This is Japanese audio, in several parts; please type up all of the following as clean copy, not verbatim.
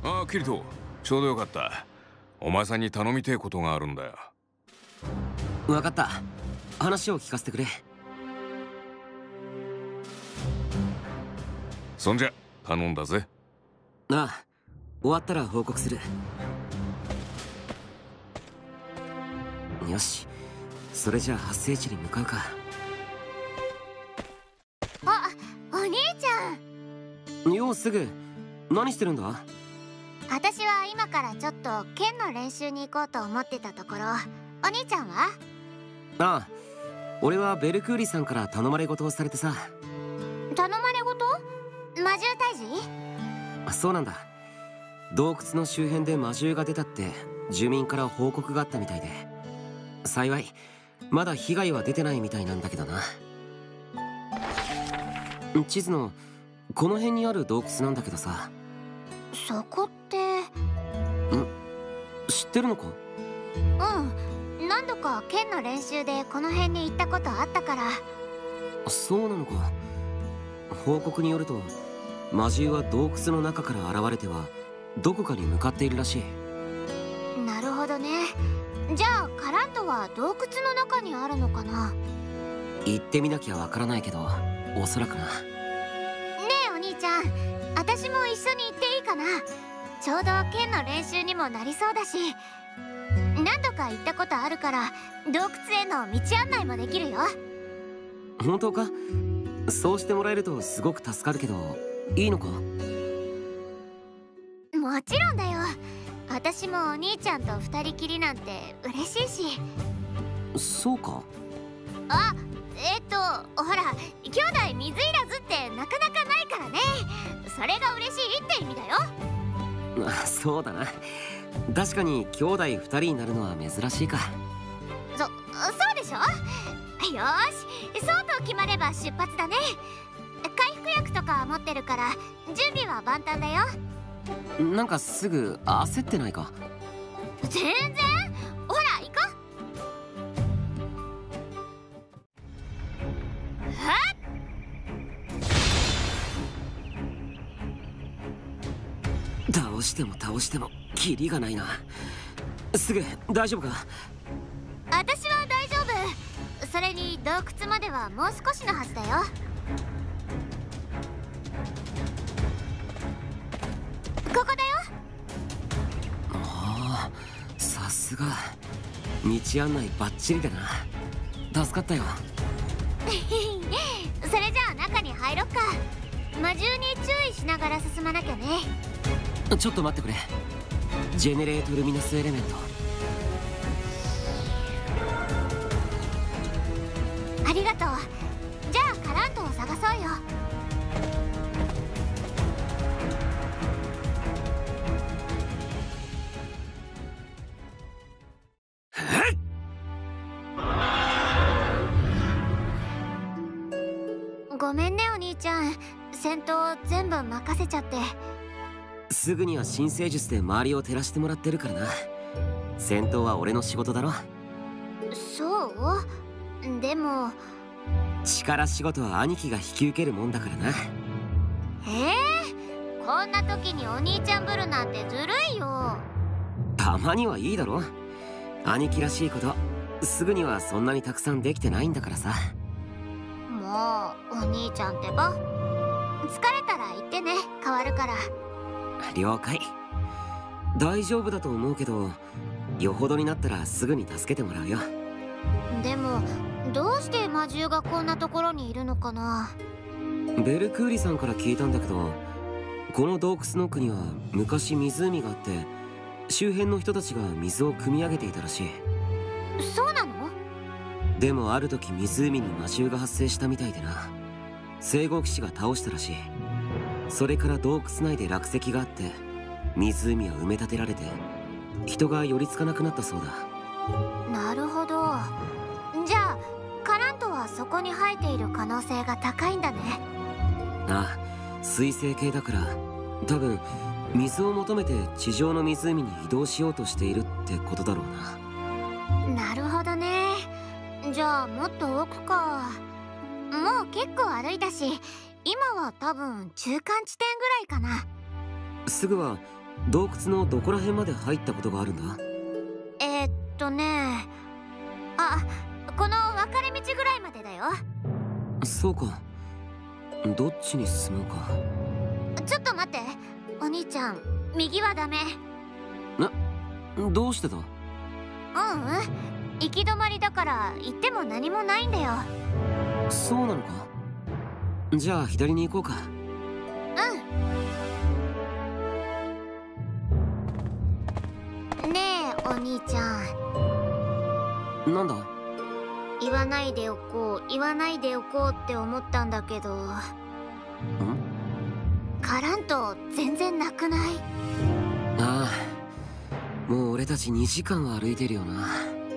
ああ、キリト、ちょうどよかった。お前さんに頼みてえことがあるんだよ。 分かった。話を聞かせてくれ。 そんじゃ頼んだぜ。 ああ、終わったら報告する。よし、それじゃあ発生地に向かうか。 あ、お兄ちゃん。 よう、すぐ何してるんだ？ 私は今からちょっと剣の練習に行こうと思ってたところ。お兄ちゃんは？ ああ、俺はベルクーリさんから頼まれ事をされてさ。 頼まれ事？魔獣退治？ そうなんだ。洞窟の周辺で魔獣が出たって住民から報告があったみたいで、幸いまだ被害は出てないみたいなんだけどな。地図のこの辺にある洞窟なんだけどさ。 そこって？ 知ってるのか？ うん、何度か剣の練習でこの辺に行ったことあったから。 そうなのか。報告によると魔獣は洞窟の中から現れてはどこかに向かっているらしい。 なるほどね。じゃあカラントは洞窟の中にあるのかな？ 行ってみなきゃわからないけど、おそらくな。 ねえお兄ちゃん、私も一緒に行っていいかな？ちょうど剣の練習にもなりそうだし、何度か行ったことあるから洞窟への道案内もできるよ。 本当か？そうしてもらえるとすごく助かるけど、いいのか？ もちろんだよ。私もお兄ちゃんと二人きりなんて嬉しいし。 そうか？ あ、ほら、兄弟水入らずってなかなかないからね。それが嬉しいって意味だよ。 そうだな。確かに兄弟2人になるのは珍しいか。 そうでしょ。よーし、そうと決まれば出発だね。回復薬とか持ってるから準備は万端だよ。 なんかすぐ焦ってないか？ 全然。ほら行こう。はっ、 倒しても倒してもキリがないな。すぐ大丈夫か？ 私は大丈夫。それに洞窟まではもう少しのはずだよ。ここだよ。 ああ、さすが道案内バッチリだな。助かったよ。 それじゃあ中に入ろっか。魔獣に注意しながら進まなきゃね。 ちょっと待ってくれ。ジェネレートルミナスエレメント。 ありがとう。じゃあカラントを探そうよ。ごめんねお兄ちゃん、戦闘全部任せちゃって。 すぐには新生術で周りを照らしてもらってるからな。戦闘は俺の仕事だろ。 そう？でも力仕事は兄貴が引き受けるもんだからな。 こんな時にお兄ちゃんぶるなんてずるいよ。 たまにはいいだろ。兄貴らしいことすぐにはそんなにたくさんできてないんだからさ。 もうお兄ちゃんってば。疲れたら言ってね、変わるから。 了解。大丈夫だと思うけど、よほどになったらすぐに助けてもらうよ。 でもどうして魔獣がこんなところにいるのかな？ ベルクーリさんから聞いたんだけど、この洞窟の奥には昔湖があって、周辺の人たちが水を汲み上げていたらしい。 そうなの？ でもある時湖に魔獣が発生したみたいでな。聖号騎士が倒したらしい。それから洞窟内で落石があって湖は埋め立てられて人が寄りつかなくなったそうだ。 なるほど。じゃあカラントはそこに生えている可能性が高いんだね。 ああ、水生系だから多分水を求めて地上の湖に移動しようとしているってことだろうな。 なるほどね。じゃあもっと奥か。もう結構歩いたし、今は多分中間地点ぐらいかな。 すぐは洞窟のどこら辺まで入ったことがあるんだ？ あ、この分かれ道ぐらいまでだよ。 そうか。どっちに進もうか。 ちょっと待って、お兄ちゃん、右はダメ。 どうしてだ？ 行き止まりだから行っても何もないんだよ。 そうなのか。じゃあ左に行こうか。 ねえお兄ちゃん。なんだ？ 言わないでおこうって思ったんだけど。カラント全然なくない？ ああ、もう俺たち2時間は歩いてるよな。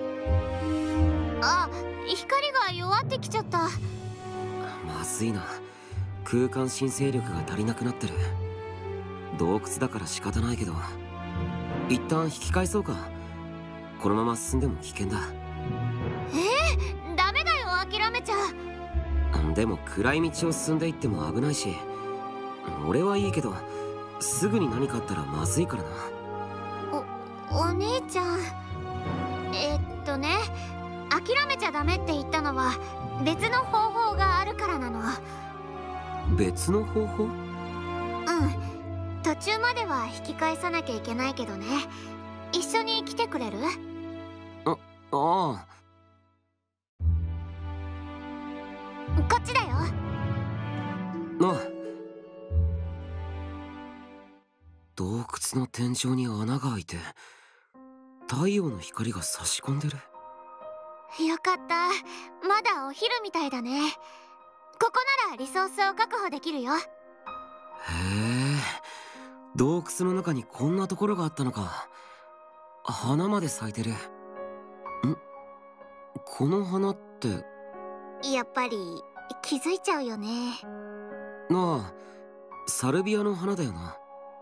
あ、光が弱ってきちゃった。 まずいな。空間申請力が足りなくなってる。洞窟だから仕方ないけど、一旦引き返そうか。このまま進んでも危険だ。 ダメだよ、諦めちゃう。 でも暗い道を進んでいっても危ないし、俺はいいけどすぐに何かあったらまずいからな。 お兄ちゃん、諦めちゃダメって言ったのは別の方法があるからなの。 別の方法？ 途中までは引き返さなきゃいけないけどね。一緒に来てくれる？ ああ。 こっちだよ。 洞窟の天井に穴が開いて太陽の光が差し込んでる。 よかった。まだお昼みたいだね。ここならリソースを確保できるよ。 へえ、洞窟の中にこんなところがあったのか。花まで咲いてる。この花って。 やっぱり気づいちゃうよね。 ああ、サルビアの花だよな。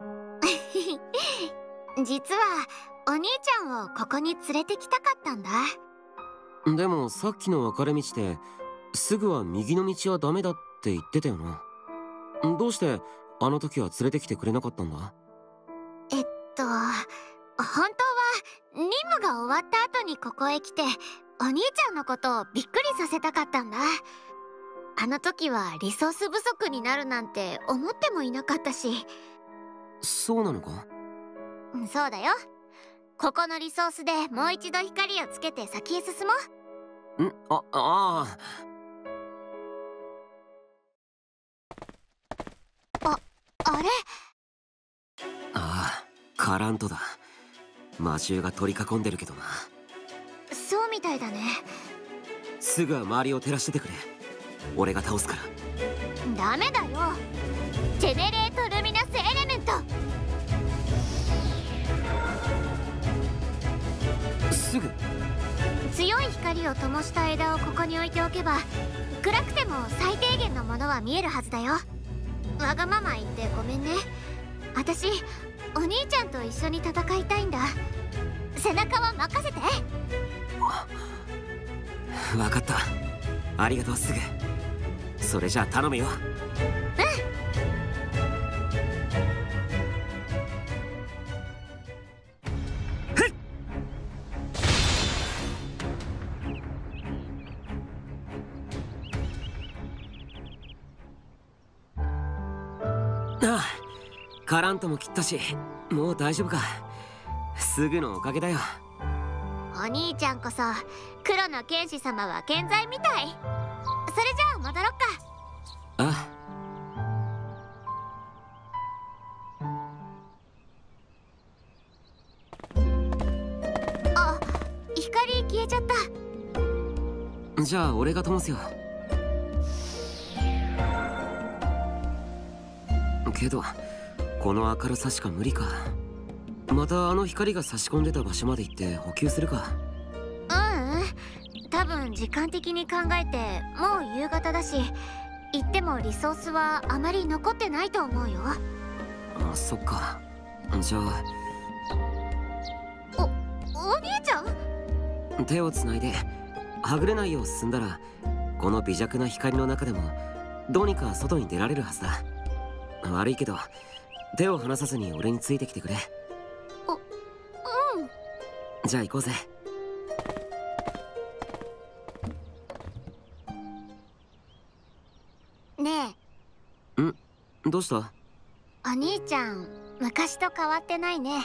実はお兄ちゃんをここに連れてきたかったんだ。 でもさっきの分かれ道ですぐは右の道はダメだって言ってたよな。どうしてあの時は連れてきてくれなかったんだ？ 本当は任務が終わった後にここへ来てお兄ちゃんのことをびっくりさせたかったんだ。あの時はリソース不足になるなんて思ってもいなかったし。 そうなのか？ そうだよ。ここのリソースでもう一度光をつけて先へ進もう。あれ？ ああ、カラントだ。魔獣が取り囲んでるけどな。 そうみたいだね。 すぐは周りを照らしててくれ。俺が倒すから。 ダメだよ。ジェネレートルミナスエレメント。 すぐ。 強い光を灯した枝をここに置いておけば暗くても最低限のものは見えるはずだよ。わがまま言ってごめんね。私お兄ちゃんと一緒に戦いたいんだ。背中は任せて。 分かった。ありがとうすぐ。それじゃあ頼むよ。カラントも切ったし、もう大丈夫か。すぐのおかげだよ。 お兄ちゃんこそ黒の剣士様は健在みたい。それじゃあ戻ろっか。光消えちゃった。 じゃあ俺が灯すよ。けどこの明るさしか無理か。またあの光が差し込んでた場所まで行って補給するか。 多分時間的に考えてもう夕方だし、行ってもリソースはあまり残ってないと思うよ。 あ、そっか。じゃあお兄ちゃん？ 手をつないではぐれないよう進んだら、この微弱な光の中でもどうにか外に出られるはずだ。悪いけど手を離さずに俺についてきてくれ。 うん。 じゃあ行こうぜ。 ねどうした？ え、お兄ちゃん昔と変わってないね。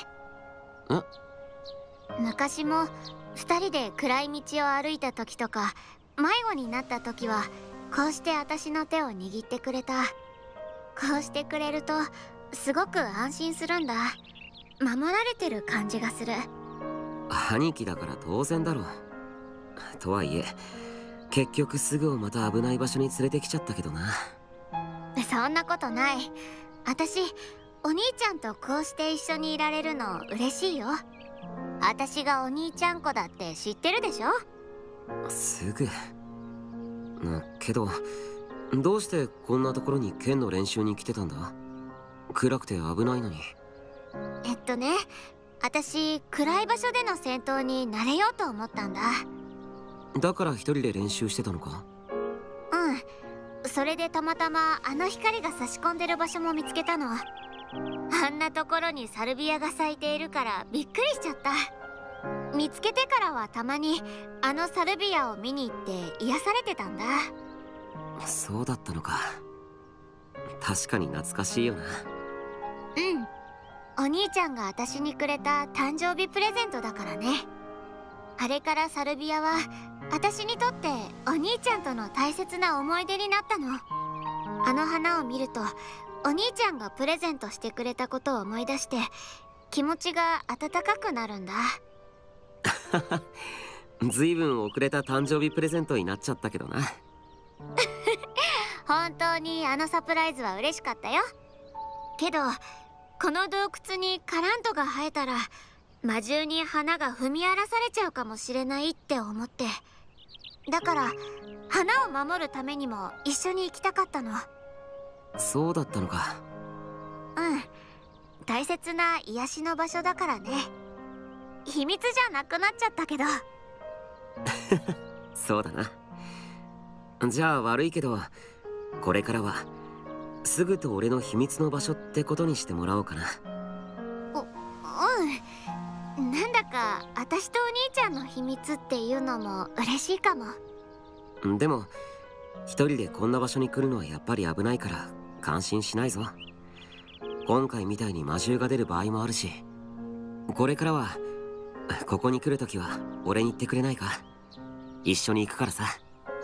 昔も2人で暗い道を歩いた時とか迷子になった時はこうして私の手を握ってくれた。こうしてくれるとすごく安心するんだ。守られてる感じがする。 兄貴だから当然だろう。とはいえ結局すぐをまた危ない場所に連れてきちゃったけどな。 そんなことない。私お兄ちゃんとこうして一緒にいられるの嬉しいよ。私がお兄ちゃん子だって知ってるでしょ。 すぐけどどうしてこんなところに剣の練習に来てたんだ？暗くて危ないのに。 私暗い場所での戦闘に慣れようと思ったんだ。 だから一人で練習してたのか？ うん。それでたまたまあの光が差し込んでる場所も見つけたの。あんなところにサルビアが咲いているからびっくりしちゃった。見つけてからはたまにあのサルビアを見に行って癒されてたんだ。 そうだったのか。確かに懐かしいよな。 お兄ちゃんが私にくれた誕生日プレゼントだからね。あれからサルビアは私にとってお兄ちゃんとの大切な思い出になったの。あの花を見るとお兄ちゃんがプレゼントしてくれたことを思い出して気持ちが温かくなるんだ。 ずいぶん遅れた誕生日プレゼントになっちゃったけどな。 本当にあのサプライズは嬉しかったよ。けどこの洞窟にカラントが生えたら魔獣に花が踏み荒らされちゃうかもしれないって思って、だから花を守るためにも一緒に行きたかったの。 そうだったのか。 大切な癒しの場所だからね。秘密じゃなくなっちゃったけど。 そうだな。じゃあ悪いけどこれからはすぐと俺の秘密の場所ってことにしてもらおうかな。 なんだか私とお兄ちゃんの秘密っていうのも嬉しいかも。 でも一人でこんな場所に来るのはやっぱり危ないから感心しないぞ。今回みたいに魔獣が出る場合もあるし、これからはここに来るときは俺に言ってくれないか？一緒に行くからさ。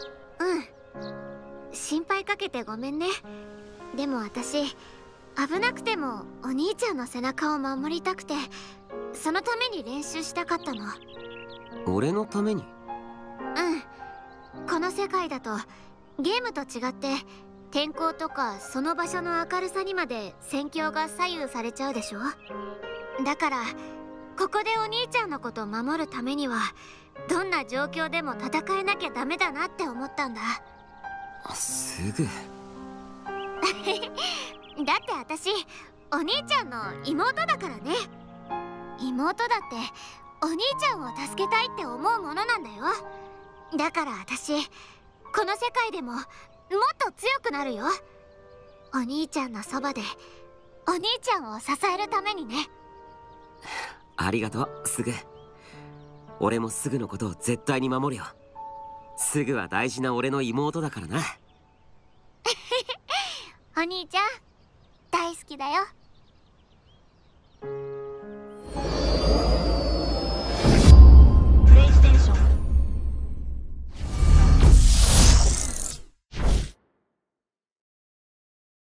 心配かけてごめんね。でも私危なくてもお兄ちゃんの背中を守りたくて、そのために練習したかったの。 俺のために？ この世界だとゲームと違って天候とかその場所の明るさにまで戦況が左右されちゃうでしょ。だからここでお兄ちゃんのことを守るためにはどんな状況でも戦えなきゃダメだなって思ったんだ。 すぐだって私お兄ちゃんの妹だからね。妹だってお兄ちゃんを助けたいって思うものなんだよ。だから私この世界でももっと強くなるよ。お兄ちゃんのそばでお兄ちゃんを支えるためにね。 ありがとうすぐ。俺もすぐのことを絶対に守るよ。すぐは大事な俺の妹だからな。 お兄ちゃん大好きだよ。